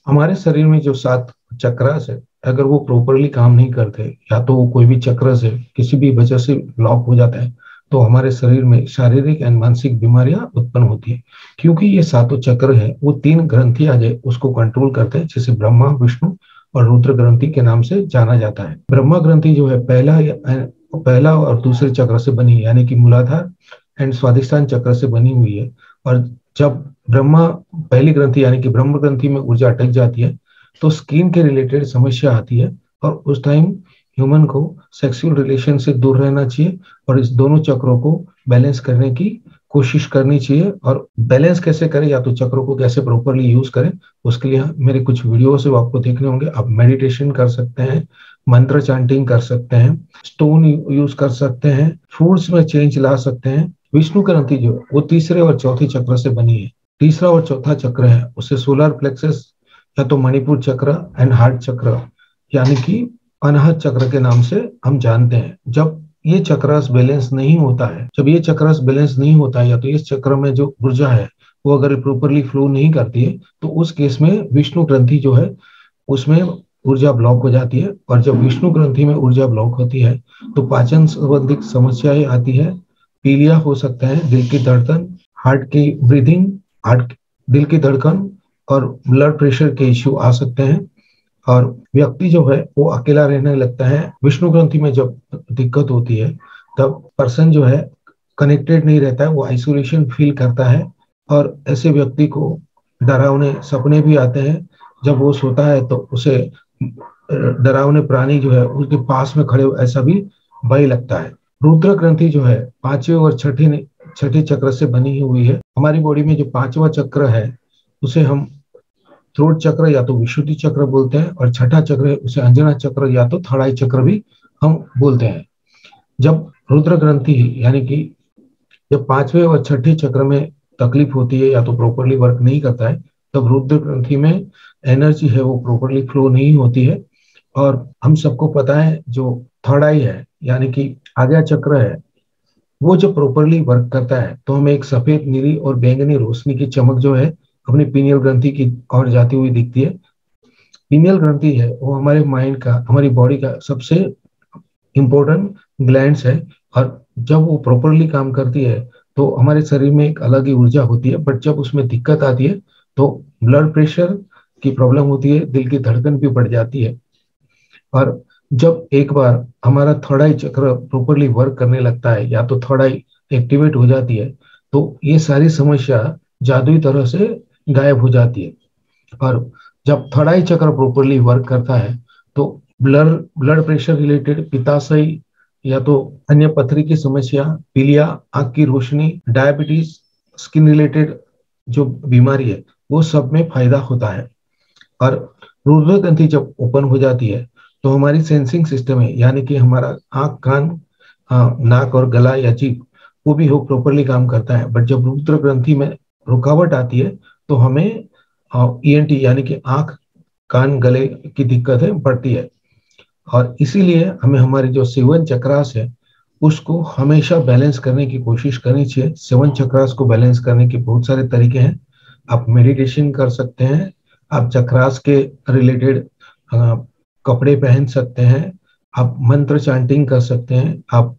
हमारे शरीर में जो 7 चक्रास है, अगर वो प्रॉपरली काम नहीं करते या तो वो कोई भी चक्र से किसी भी वजह से ब्लॉक हो जाता है, तो हमारे शरीर में शारीरिक एंड मानसिक बीमारियां उत्पन्न होती है। क्योंकि ये सातों चक्र है, वो 3 ग्रंथियां जो उसको कंट्रोल करते हैं, जिसे ब्रह्मा, विष्णु और रुद्र ग्रंथि के नाम से जाना जाता है। ब्रह्मा ग्रंथि जो है पहला और दूसरे चक्र से बनी है, यानी कि मूलाधार एंड स्वादिष्ठान चक्र से बनी हुई है। और जब ब्रह्मा पहली ग्रंथि यानी कि ब्रह्म ग्रंथि में ऊर्जा अटक जाती है, तो स्किन के रिलेटेड समस्या आती है। और उस टाइम ह्यूमन को सेक्सुअल रिलेशन से दूर रहना चाहिए और इस दोनों चक्रों को बैलेंस करने की कोशिश करनी चाहिए। और बैलेंस कैसे करें या तो चक्रों को कैसे प्रॉपरली यूज करें, उसके लिए मेरे कुछ वीडियोस आपको देखने होंगे। आप मेडिटेशन कर सकते हैं, मंत्र चैंटिंग कर सकते हैं, स्टोन यूज कर सकते हैं, फूड्स में चेंज ला सकते हैं। विष्णु ग्रंथि जो वो तीसरे और चौथे चक्र से बनी है। तीसरा और चौथा चक्र है उसे सोलर प्लेक्सस या तो मणिपुर चक्र एंड हार्ट चक्र यानी कि अनाहत चक्र के नाम से हम जानते हैं। जब ये चक्रस बैलेंस नहीं होता है, जब ये चक्रस बैलेंस नहीं होता है या तो इस चक्र में जो ऊर्जा है वो अगर प्रॉपरली फ्लो नहीं करती है, तो उस केस में विष्णु ग्रंथि जो है उसमें ऊर्जा ब्लॉक हो जाती है। और जब विष्णु ग्रंथि में ऊर्जा ब्लॉक होती है तो पाचन संबंधित समस्याएं आती है, पीलिया हो सकता है, दिल की धड़कन, हार्ट की ब्रीदिंग, हार्ट दिल की धड़कन और ब्लड प्रेशर के इश्यू आ सकते हैं। और व्यक्ति जो है वो अकेला रहने लगता है। विष्णु ग्रंथि में जब दिक्कत होती है तब पर्सन जो है कनेक्टेड नहीं रहता है, वो आइसोलेशन फील करता है। और ऐसे व्यक्ति को डरावने सपने भी आते हैं। जब वो सोता है तो उसे डरावने प्राणी जो है उसके पास में खड़े ऐसा भी भय लगता है। रुद्र ग्रंथि जो है पांचवें और छठे चक्र से बनी हुई है। हमारी बॉडी में जो पांचवा चक्र है उसे हम थ्रोट चक्र या तो विशुद्धि चक्र बोलते हैं, और छठा चक्र है उसे अंजना चक्र या तो थर्ड आई चक्र भी हम बोलते हैं। जब रुद्र ग्रंथि यानी कि जब पांचवें और छठे चक्र में तकलीफ होती है या तो प्रॉपरली वर्क नहीं करता है, तब रुद्र ग्रंथि में एनर्जी है वो प्रॉपरली फ्लो नहीं होती है। और हम सबको पता है जो थर्ड आई है यानी कि आज्ञा चक्र है, वो जब प्रॉपरली वर्क करता है तो हमें एक सफेद, नीली और बैंगनी रोशनी की चमक जो है अपनी पीनियल ग्रंथि की ओर जाती हुई दिखती है। पीनियल ग्रंथि है वो हमारे माइंड का, हमारी बॉडी का सबसे इम्पोर्टेंट ग्लैंड्स है। और जब वो प्रॉपरली काम करती है तो हमारे शरीर में एक अलग ही ऊर्जा होती है। बट जब उसमें दिक्कत आती है तो ब्लड प्रेशर की प्रॉब्लम होती है, दिल की धड़कन भी बढ़ जाती है। और जब एक बार हमारा थर्ड आई चक्र प्रॉपरली वर्क करने लगता है या तो थर्ड आई एक्टिवेट हो जाती है, तो ये सारी समस्या जादुई तरह से गायब हो जाती है। और जब थर्ड आई चक्र प्रॉपरली वर्क करता है तो ब्लड ब्लड प्रेशर रिलेटेड, पित्ताशय या तो अन्य पथरी की समस्या, पीलिया, आंख की रोशनी, डायबिटीज, स्किन रिलेटेड जो बीमारी है वो सब में फायदा होता है। और रुधिर ग्रंथि जब ओपन हो जाती है तो हमारी सेंसिंग सिस्टम है, यानी कि हमारा आंख, कान, नाक और गला या जीभ वो भी हो प्रॉपरली काम करता है। बट जब रुधिर ग्रंथि में रुकावट आती है तो हमें ईएनटी यानी कि आंख, कान, गले की दिक्कतें बढ़ती है। और इसीलिए हमें हमारे जो 7 चक्रास है उसको हमेशा बैलेंस करने की कोशिश करनी चाहिए। 7 चक्रास को बैलेंस करने के बहुत सारे तरीके हैं। आप मेडिटेशन कर सकते हैं, आप चक्रास के रिलेटेड कपड़े पहन सकते हैं, आप मंत्र चैंटिंग कर सकते हैं, आप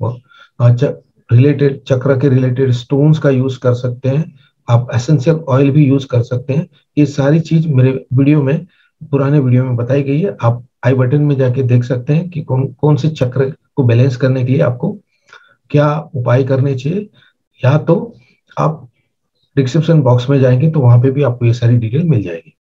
रिलेटेड चक्र के रिलेटेड स्टोन्स का यूज कर सकते हैं, आप एसेंशियल ऑयल भी यूज कर सकते हैं। ये सारी चीज मेरे वीडियो में, पुराने वीडियो में बताई गई है। आप आई बटन में जाके देख सकते हैं कि कौन कौन से चक्र को बैलेंस करने के लिए आपको क्या उपाय करने चाहिए। या तो आप डिस्क्रिप्शन बॉक्स में जाएंगे तो वहां पे भी आपको ये सारी डिटेल मिल जाएगी।